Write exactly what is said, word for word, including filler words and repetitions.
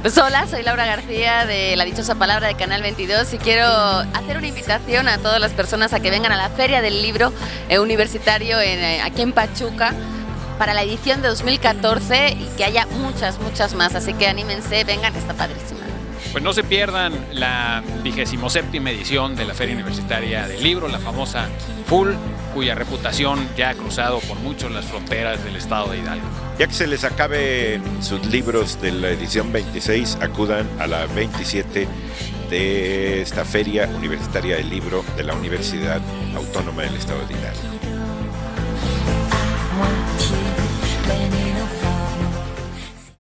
Pues hola, soy Laura García de La Dichosa Palabra de Canal veintidós y quiero hacer una invitación a todas las personas a que vengan a la Feria del Libro eh, Universitario en, eh, aquí en Pachuca para la edición de dos mil catorce y que haya muchas, muchas más. Así que anímense, vengan, está padrísima. Pues no se pierdan la vigésimo séptima edición de la Feria Universitaria del Libro, la famosa Full, cuya reputación ya ha cruzado por mucho las fronteras del estado de Hidalgo. Ya que se les acaben sus libros de la edición veintiséis, acudan a la veintisiete de esta Feria Universitaria del Libro de la Universidad Autónoma del Estado de Hidalgo.